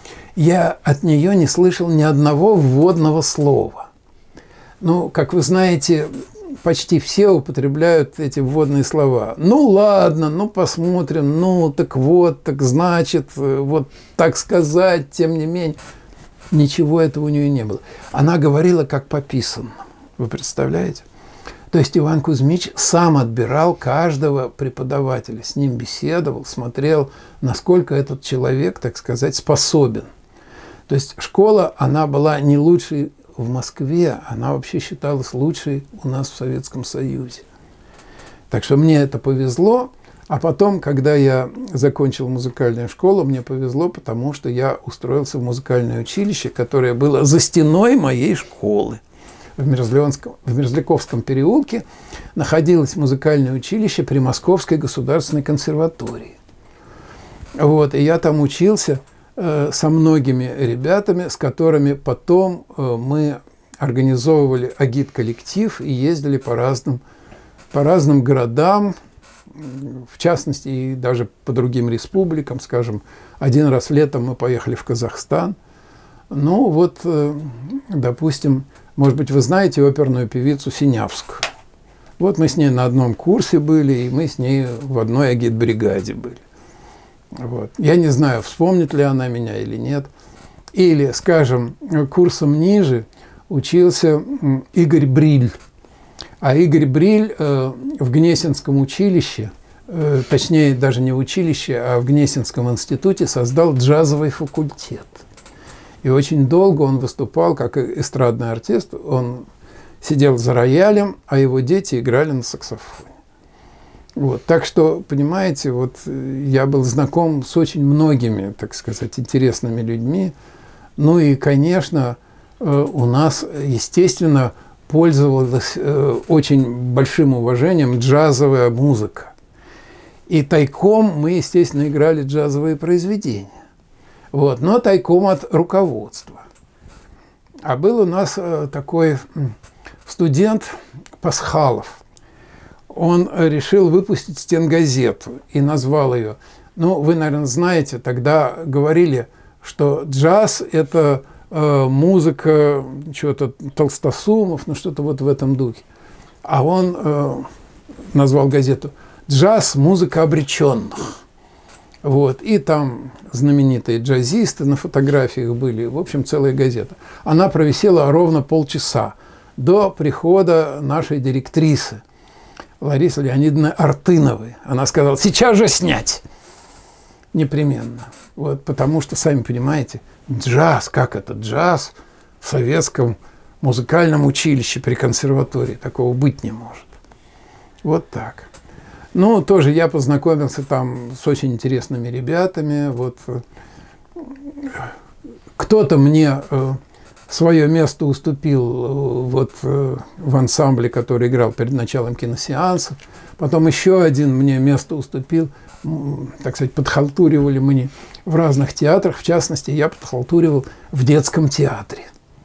Я от нее не слышал ни одного вводного слова. Ну, как вы знаете, почти все употребляют эти вводные слова. Ну, ладно, ну, посмотрим, ну, так вот, так значит, вот так сказать, тем не менее. Ничего этого у нее не было. Она говорила как по писанному. Вы представляете? То есть Иван Кузьмич сам отбирал каждого преподавателя, с ним беседовал, смотрел, насколько этот человек, так сказать, способен. То есть школа, она была не лучшей в Москве, она вообще считалась лучшей у нас в Советском Союзе. Так что мне это повезло. А потом, когда я закончил музыкальную школу, мне повезло, потому что я устроился в музыкальное училище, которое было за стеной моей школы. В Мерзляковском, в Мерзляковском переулке находилось музыкальное училище при Московской государственной консерватории. Вот, и я там учился со многими ребятами, с которыми потом мы организовывали агит-коллектив и ездили по разным, по разным городам, в частности, и даже по другим республикам. Скажем, один раз летом мы поехали в Казахстан. Ну вот, допустим, может быть, вы знаете оперную певицу Синявскую. Вот мы с ней на одном курсе были, и мы с ней в одной агит-бригаде были. Вот. Я не знаю, вспомнит ли она меня или нет. Или, скажем, курсом ниже учился Игорь Бриль. А Игорь Бриль э, в Гнесинском училище, э, точнее, даже не в училище, а в Гнесинском институте создал джазовый факультет. И очень долго он выступал как эстрадный артист. Он сидел за роялем, а его дети играли на саксофоне. Вот, так что, понимаете, вот я был знаком с очень многими, так сказать, интересными людьми. Ну и, конечно, у нас, естественно, пользовалась очень большим уважением джазовая музыка. И тайком мы, естественно, играли джазовые произведения. Вот, но тайком от руководства. А был у нас такой студент Пасхалов. Он решил выпустить стенгазету и назвал ее. Ну, вы, наверное, знаете, тогда говорили, что джаз – это э, музыка чего-то Толстосумов, ну, что-то вот в этом духе. А он э, назвал газету «Джаз – музыка обреченных». Вот. И там знаменитые джазисты на фотографиях были. В общем, целая газета. Она провисела ровно полчаса до прихода нашей директрисы Ларисы Леонидовны Артыновой. Она сказала: сейчас же снять. Непременно. Вот, потому что, сами понимаете, джаз, как это джаз в советском музыкальном училище при консерватории. Такого быть не может. Вот так. Ну, тоже я познакомился там с очень интересными ребятами. Вот. Кто-то мне э, свое место уступил э, вот, э, в ансамбле, который играл перед началом киносеансов. Потом еще один мне место уступил. Так сказать, подхалтуривали мы в разных театрах. В частности, я подхалтуривал в детском театре.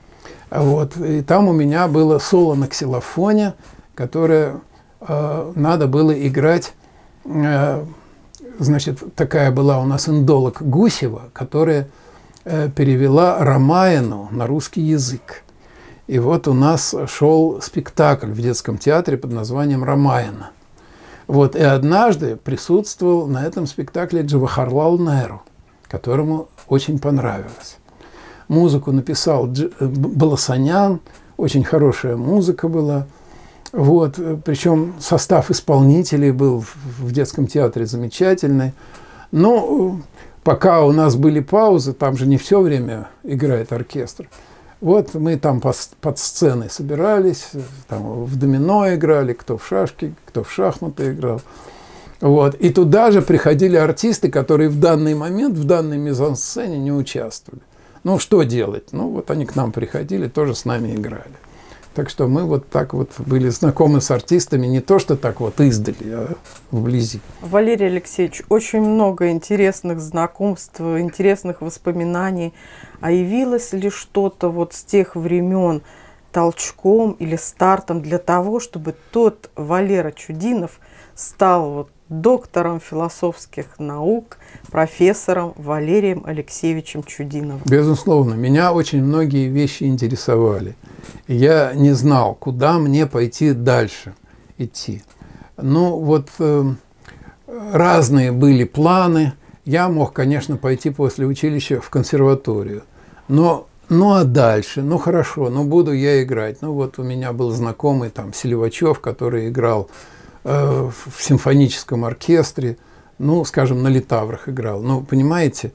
Вот. И там у меня было соло на ксилофоне, которое э, надо было играть. Э, значит, такая была у нас индолог Гусева, которая э, перевела Рамаяну на русский язык. И вот у нас шел спектакль в детском театре под названием «Рамаяна». Вот. И однажды присутствовал на этом спектакле Джавахарлал Неру, которому очень понравилось. Музыку написал Дж... Баласанян, очень хорошая музыка была. Вот. Причем состав исполнителей был в детском театре замечательный. Но пока у нас были паузы, там же не все время играет оркестр. Вот мы там под сценой собирались, там в домино играли, кто в шашки, кто в шахматы играл. Вот. И туда же приходили артисты, которые в данный момент, в данной мизансцене не участвовали. Ну, что делать? Ну, вот они к нам приходили, тоже с нами играли. Так что мы вот так вот были знакомы с артистами, не то что так вот издали, а вблизи. Валерий Алексеевич, очень много интересных знакомств, интересных воспоминаний. А явилось ли что-то вот с тех времен толчком или стартом для того, чтобы тот Валера Чудинов стал вот доктором философских наук, профессором Валерием Алексеевичем Чудиновым? Безусловно, меня очень многие вещи интересовали. И я не знал, куда мне пойти дальше идти. Ну, вот э, разные были планы. Я мог, конечно, пойти после училища в консерваторию. Но, ну а дальше? Ну хорошо, ну буду я играть. Ну вот у меня был знакомый там Селивачев, который играл в симфоническом оркестре, ну, скажем, на литаврах играл. Ну, понимаете,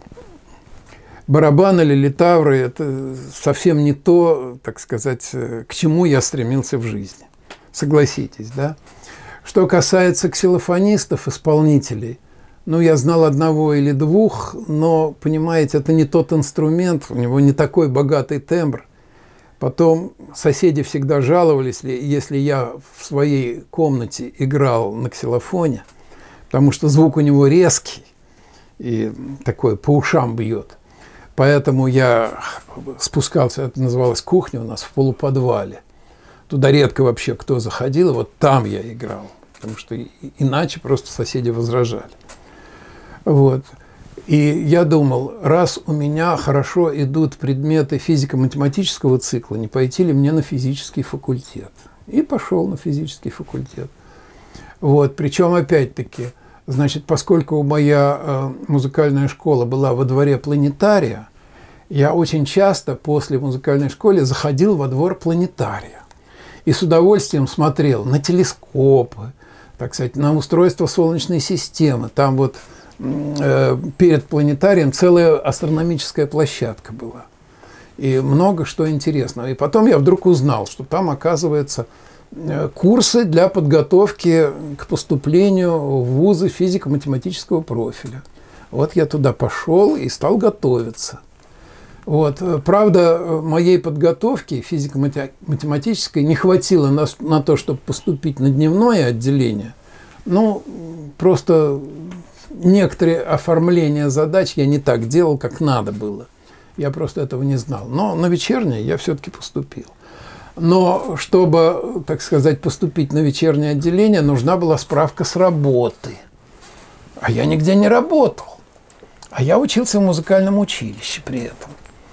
барабан или литавры – это совсем не то, так сказать, к чему я стремился в жизни. Согласитесь, да? Что касается ксилофонистов, исполнителей, ну, я знал одного или двух, но, понимаете, это не тот инструмент, у него не такой богатый тембр. Потом соседи всегда жаловались, если я в своей комнате играл на ксилофоне, потому что звук у него резкий и такой по ушам бьет. Поэтому я спускался, это называлось кухня у нас, в полуподвале. Туда редко вообще кто заходил, и вот там я играл, потому что иначе просто соседи возражали. Вот. И я думал, раз у меня хорошо идут предметы физико-математического цикла, не пойти ли мне на физический факультет? И пошел на физический факультет. Вот. Причем, опять-таки, значит, поскольку моя э, музыкальная школа была во дворе планетария, я очень часто после музыкальной школы заходил во двор планетария. И с удовольствием смотрел на телескопы, так сказать, на устройство Солнечной системы. Там вот перед планетарием целая астрономическая площадка была. И много что интересного. И потом я вдруг узнал, что там, оказывается, курсы для подготовки к поступлению в вузы физико-математического профиля. Вот я туда пошел и стал готовиться. Вот. Правда, моей подготовки физико-математической не хватило на, на то, чтобы поступить на дневное отделение. Ну, просто некоторые оформления задач я не так делал, как надо было. Я просто этого не знал. Но на вечернее я все-таки поступил. Но чтобы, так сказать, поступить на вечернее отделение, нужна была справка с работы. А я нигде не работал. А я учился в музыкальном училище при этом.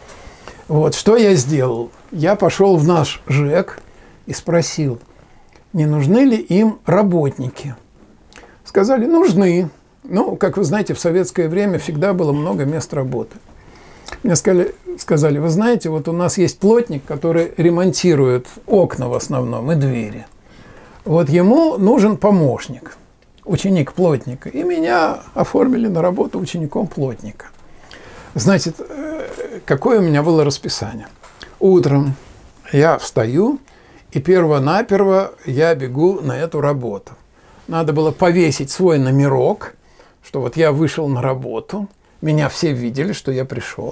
Вот, что я сделал? Я пошел в наш ЖЭК и спросил, не нужны ли им работники. Сказали, нужны. Ну, как вы знаете, в советское время всегда было много мест работы. Мне сказали, сказали, вы знаете, вот у нас есть плотник, который ремонтирует окна в основном и двери. Вот ему нужен помощник, ученик плотника. И меня оформили на работу учеником плотника. Значит, какое у меня было расписание? Утром я встаю, и перво-наперво я бегу на эту работу. Надо было повесить свой номерок, что вот я вышел на работу, меня все видели, что я пришел.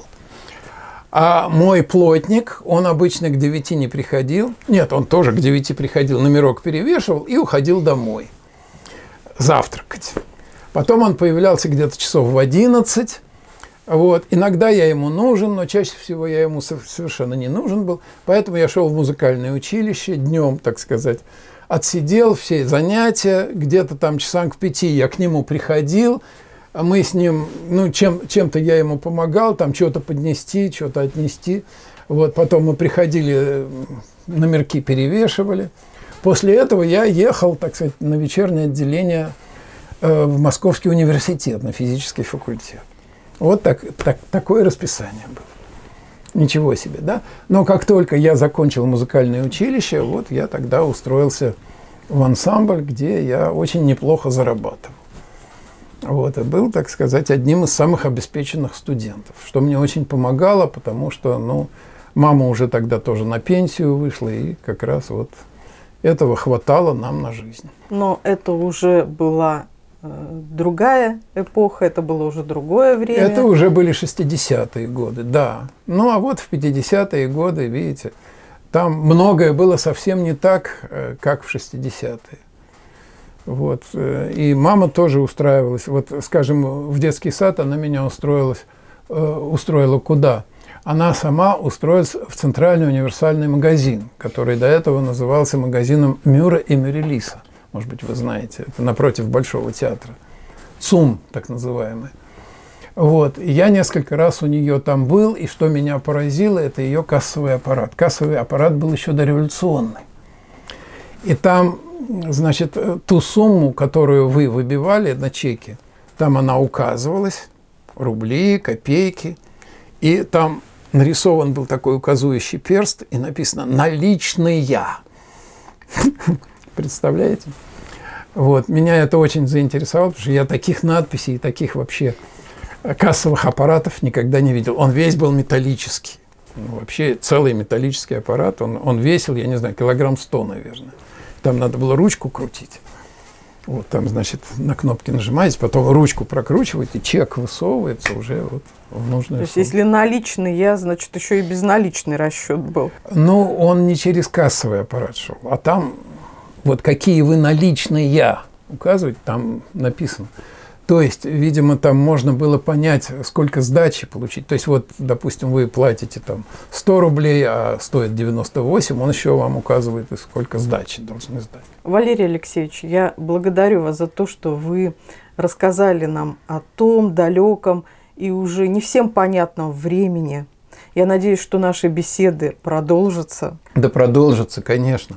А мой плотник, он обычно к девяти не приходил. Нет, он тоже к девяти приходил, номерок перевешивал и уходил домой завтракать. Потом он появлялся где-то часов в одиннадцать, Вот. Иногда я ему нужен, но чаще всего я ему совершенно не нужен был. Поэтому я шел в музыкальное училище днем, так сказать, отсидел все занятия. Где-то там часам к пяти я к нему приходил. А мы с ним, ну, чем, чем-то я ему помогал, там что-то поднести, что-то отнести. Вот. Потом мы приходили, номерки перевешивали. После этого я ехал, так сказать, на вечернее отделение э, в Московский университет, на физический факультет. Вот так, так, такое расписание было. Ничего себе, да? Но как только я закончил музыкальное училище, вот я тогда устроился в ансамбль, где я очень неплохо зарабатывал. Вот, и был, так сказать, одним из самых обеспеченных студентов, что мне очень помогало, потому что, ну, мама уже тогда тоже на пенсию вышла, и как раз вот этого хватало нам на жизнь. Но это уже была э, другая эпоха, это было уже другое время. Это уже были шестидесятые годы, да. Ну, а вот в пятидесятые годы, видите, там многое было совсем не так, э, как в шестидесятые. Вот. И мама тоже устраивалась. Вот, скажем, в детский сад она меня устроилась, э, устроила куда? Она сама устроилась в Центральный универсальный магазин, который до этого назывался магазином Мюра и Мюрелиса. Может быть, вы знаете, это напротив Большого театра. ЦУМ, так называемый. Вот. И я несколько раз у нее там был, и что меня поразило, это ее кассовый аппарат. Кассовый аппарат был еще дореволюционный. И там, значит, ту сумму, которую вы выбивали на чеке, там она указывалась, рубли, копейки, и там нарисован был такой указующий перст, и написано «наличные». Представляете? Вот. Меня это очень заинтересовало, потому что я таких надписей, таких вообще кассовых аппаратов никогда не видел. Он весь был металлический. Ну, вообще целый металлический аппарат. Он, он весил, я не знаю, килограмм сто, наверное. Там надо было ручку крутить. Вот там, значит, на кнопки нажимаете, потом ручку прокручиваете, чек высовывается уже вот в нужную. То есть, сумму. Если наличный я, значит, еще и безналичный расчет был. Ну, он не через кассовый аппарат шел, а там вот какие вы наличные я указываете, там написано. То есть, видимо, там можно было понять, сколько сдачи получить. То есть, вот, допустим, вы платите там сто рублей, а стоит девяносто восемь, он еще вам указывает, сколько сдачи должны сдать. Валерий Алексеевич, я благодарю вас за то, что вы рассказали нам о том далеком и уже не всем понятном времени. Я надеюсь, что наши беседы продолжатся. Да продолжатся, конечно.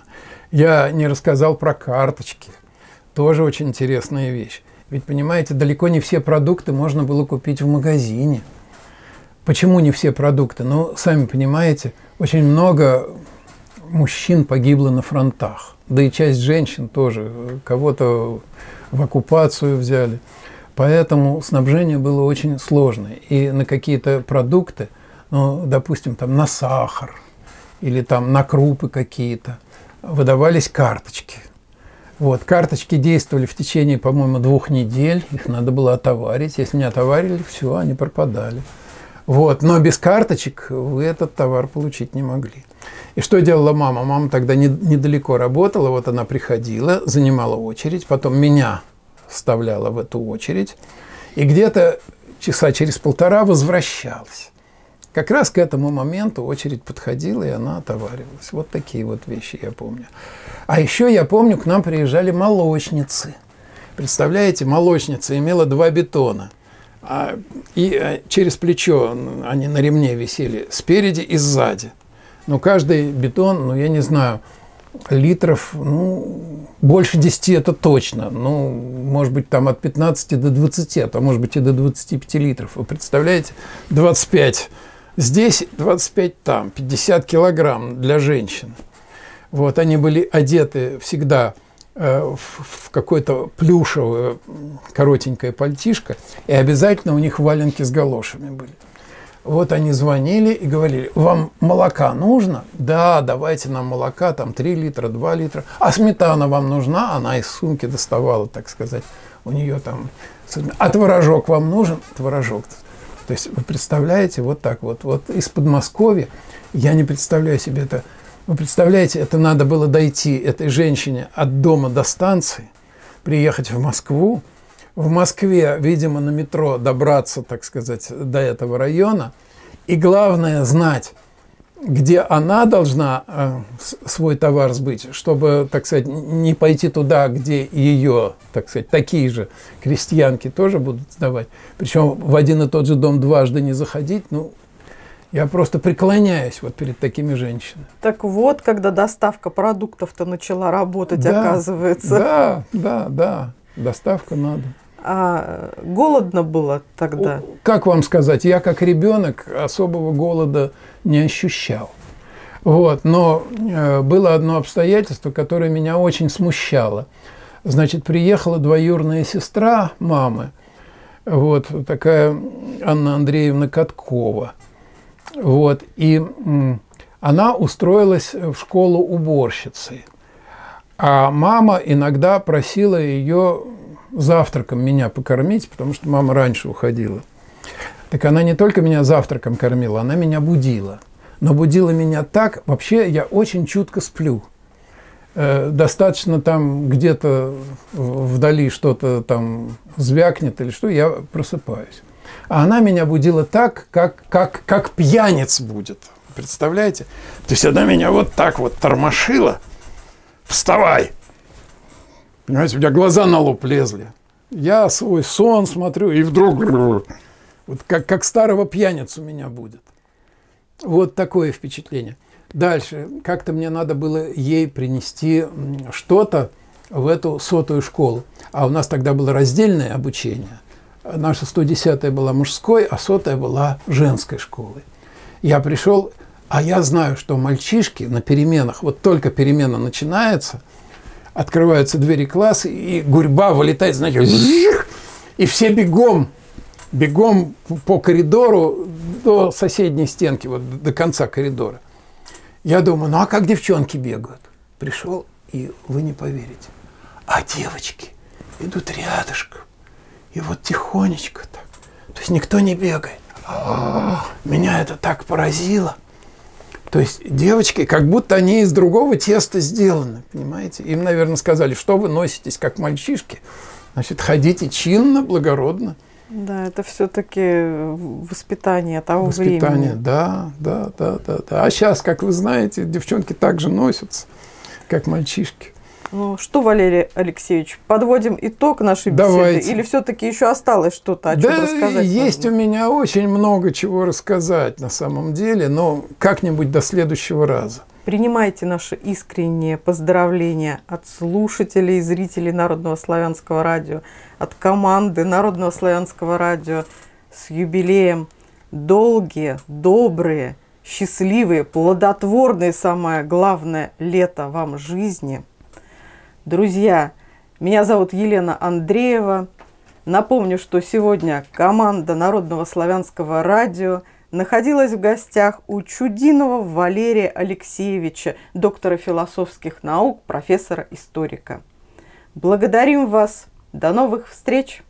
Я не рассказал про карточки. Тоже очень интересная вещь. Ведь, понимаете, далеко не все продукты можно было купить в магазине. Почему не все продукты? Ну, сами понимаете, очень много мужчин погибло на фронтах. Да и часть женщин тоже. Кого-то в оккупацию взяли. Поэтому снабжение было очень сложное. И на какие-то продукты, ну, допустим, там на сахар или там на крупы какие-то, выдавались карточки. Вот, карточки действовали в течение, по-моему, двух недель, их надо было отоварить. Если не отоварили, все, они пропадали. Вот, но без карточек вы этот товар получить не могли. И что делала мама? Мама тогда не, недалеко работала, вот она приходила, занимала очередь, потом меня вставляла в эту очередь, и где-то часа через полтора возвращалась. Как раз к этому моменту очередь подходила, и она отоваривалась. Вот такие вот вещи я помню. А еще я помню, к нам приезжали молочницы. Представляете, молочница имела два бетона. А, и а, через плечо они на ремне висели спереди и сзади. Но каждый бетон, ну я не знаю, литров, ну, больше десяти это точно. Ну, может быть, там от пятнадцати до двадцати, а может быть и до двадцати пяти литров. Вы представляете, двадцать пять здесь, двадцать пять там, пятьдесят килограмм для женщин. Вот, они были одеты всегда э, в, в какое-то плюшевое коротенькое пальтишко, и обязательно у них валенки с галошами были. Вот они звонили и говорили: вам молока нужно? Да, давайте нам молока, там три литра, два литра. А сметана вам нужна? Она из сумки доставала, так сказать, у нее там. А творожок вам нужен? Творожок. То есть вы представляете, вот так вот, вот из Подмосковья, я не представляю себе это. Вы представляете, это надо было дойти этой женщине от дома до станции, приехать в Москву, в Москве, видимо, на метро добраться, так сказать, до этого района. И главное знать, где она должна э, свой товар сбыть, чтобы, так сказать, не пойти туда, где ее, так сказать, такие же крестьянки тоже будут сдавать. Причем в один и тот же дом дважды не заходить, ну, я просто преклоняюсь вот перед такими женщинами. Так вот, когда доставка продуктов-то начала работать, да, оказывается. Да, да, да, доставка надо. А голодно было тогда? Как вам сказать, я как ребенок особого голода не ощущал. Вот, но э, было одно обстоятельство, которое меня очень смущало. Значит, приехала двоюродная сестра мамы, вот, такая Анна Андреевна Каткова. Вот, и м, она устроилась в школу уборщицей. А мама иногда просила ее завтраком меня покормить, потому что мама раньше уходила. Так она не только меня завтраком кормила, она меня будила. Но будила меня так, вообще я очень чутко сплю. Э, достаточно там где-то вдали что-то там звякнет или что, я просыпаюсь. А она меня будила так, как, как, как пьяниц будет. Представляете? То есть она меня вот так вот тормошила. Вставай! Понимаете, у меня глаза на лоб лезли. Я свой сон смотрю, и вдруг вот как, как старого пьяницу меня будет. Вот такое впечатление. Дальше. Как-то мне надо было ей принести что-то в эту сотую школу. А у нас тогда было раздельное обучение. Наша сто десятая была мужской, а сотая была женской школой. Я пришел, а я знаю, что мальчишки на переменах, вот только перемена начинается, открываются двери класса, и гурьба вылетает, знаете, и все бегом, бегом по коридору до соседней стенки, вот до конца коридора. Я думаю, ну а как девчонки бегают? Пришел, и вы не поверите, а девочки идут рядышком, и вот тихонечко так, то есть никто не бегает. Меня это так поразило. То есть девочки, как будто они из другого теста сделаны, понимаете? Им, наверное, сказали, что вы носитесь, как мальчишки. Значит, ходите чинно, благородно. Да, это все-таки воспитание того воспитание, времени. Воспитание, да, да, да, да, да. А сейчас, как вы знаете, девчонки также носятся, как мальчишки. Ну что, Валерий Алексеевич, подводим итог нашей беседы? Давайте. Или все-таки еще осталось что-то, о чем да, рассказать? Есть нужно? у меня очень много чего рассказать на самом деле, но как-нибудь до следующего раза. Принимайте наши искренние поздравления от слушателей и зрителей Народного славянского радио, от команды Народного славянского радио с юбилеем. Долгие, добрые, счастливые, плодотворные, самое главное, лето вам жизни. Друзья, меня зовут Елена Андреева. Напомню, что сегодня команда Народного славянского радио находилась в гостях у Чудинова Валерия Алексеевича, доктора философских наук, профессора-историка. Благодарим вас. До новых встреч!